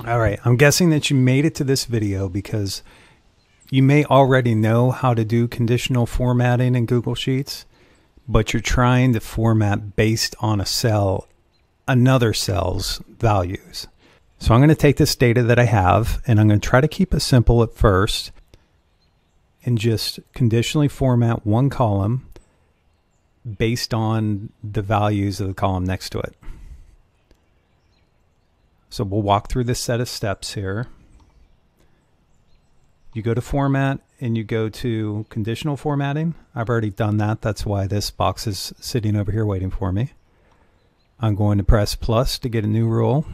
All right, I'm guessing that you made it to this video because you may already know how to do conditional formatting in Google Sheets, but you're trying to format based on a cell, another cell's values. So I'm going to take this data that I have, and I'm going to try to keep it simple at first and just conditionally format one column based on the values of the column next to it. So we'll walk through this set of steps here. You go to Format and you go to Conditional Formatting. I've already done that. That's why this box is sitting over here waiting for me. I'm going to press plus to get a new rule.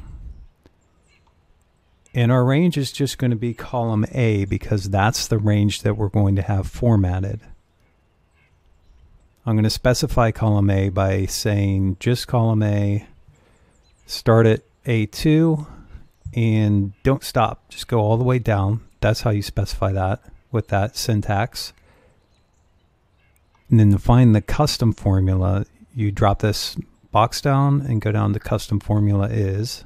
And our range is just going to be column A because that's the range that we're going to have formatted. I'm going to specify column A by saying just column A, start at A2, and don't stop. Just go all the way down. That's how you specify that with that syntax. And then to find the custom formula, you drop this box down and go down to custom formula is.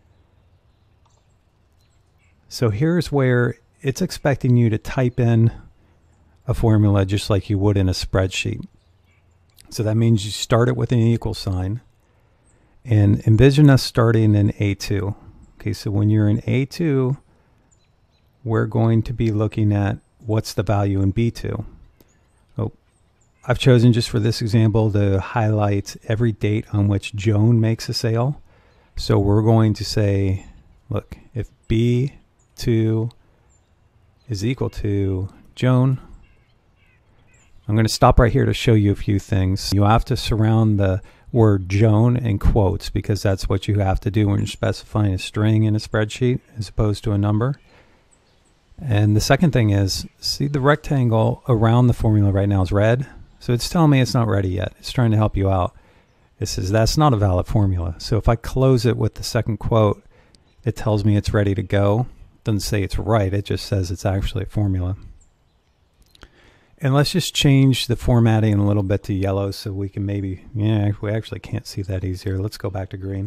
So here's where it's expecting you to type in a formula just like you would in a spreadsheet. So that means you start it with an equal sign. And envision us starting in A2. Okay, so when you're in A2, we're going to be looking at what's the value in B2. Oh, I've chosen just for this example to highlight every date on which Joan makes a sale. So we're going to say, look, if B2 is equal to Joan, I'm going to stop right here to show you a few things. You have to surround the word Joan in quotes because that's what you have to do when you're specifying a string in a spreadsheet as opposed to a number. And the second thing is, see the rectangle around the formula right now is red. So it's telling me it's not ready yet. It's trying to help you out. It says that's not a valid formula. So if I close it with the second quote, it tells me it's ready to go. It doesn't say it's right. It just says it's actually a formula. And let's just change the formatting a little bit to yellow so we can maybe, yeah, we actually can't see that easier. Let's go back to green.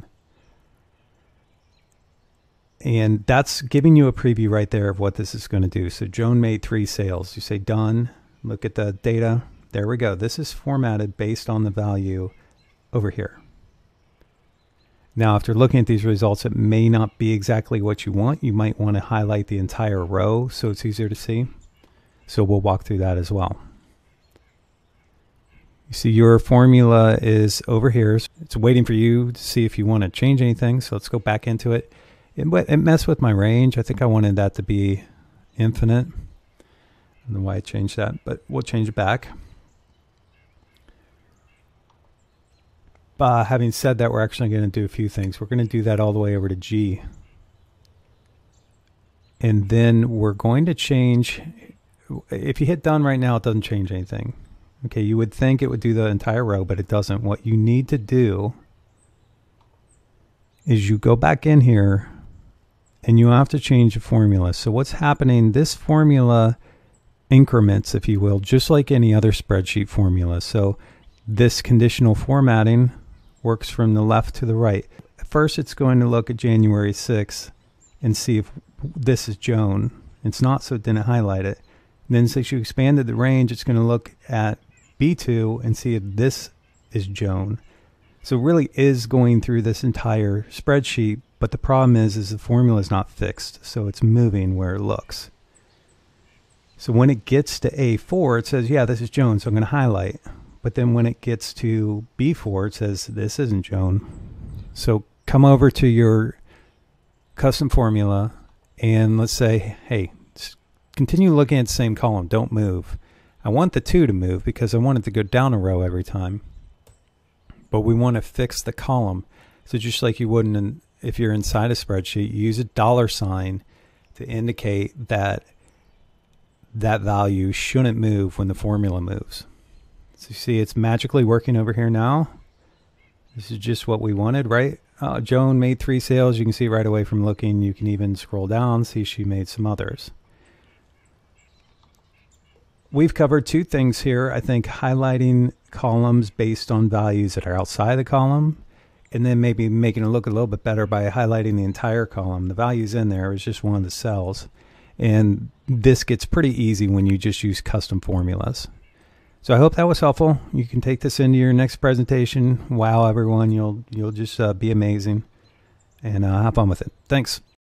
And that's giving you a preview right there of what this is going to do. So Joan made 3 sales. You say done, look at the data. There we go. This is formatted based on the value over here. Now, after looking at these results, it may not be exactly what you want. You might want to highlight the entire row so it's easier to see. So we'll walk through that as well. You see your formula is over here. It's waiting for you to see if you want to change anything. So let's go back into it. It messed with my range. I think I wanted that to be infinite. I don't know why I changed that, but we'll change it back. Having said that, we're actually going to do a few things. We're going to do that all the way over to G. And then we're going to change. If you hit done right now, it doesn't change anything. Okay, you would think it would do the entire row, but it doesn't. What you need to do is you go back in here and you have to change the formula. So what's happening, this formula increments, if you will, just like any other spreadsheet formula. So this conditional formatting works from the left to the right. First, it's going to look at January 6th and see if this is Joan. It's not, so it didn't highlight it. And then since you expanded the range, it's going to look at B2 and see if this is Joan. So it really is going through this entire spreadsheet, but the problem is the formula is not fixed, so it's moving where it looks. So when it gets to A4, it says, yeah, this is Joan, so I'm going to highlight. But then when it gets to B4, it says, this isn't Joan. So come over to your custom formula and let's say, hey, continue looking at the same column. Don't move. I want the 2 to move because I want it to go down a row every time. But we want to fix the column. So just like you would if you're inside a spreadsheet, you use a $sign to indicate that that value shouldn't move when the formula moves. So you see it's magically working over here now. This is just what we wanted, right? Joan made 3 sales. You can see right away from looking. You can even scroll down, see she made some others. We've covered 2 things here. I think highlighting columns based on values that are outside the column and then maybe making it look a little bit better by highlighting the entire column. The value's in there. It's just one of the cells. And this gets pretty easy when you just use custom formulas. So I hope that was helpful. You can take this into your next presentation. Wow, everyone, you'll just be amazing. And have fun with it. Thanks.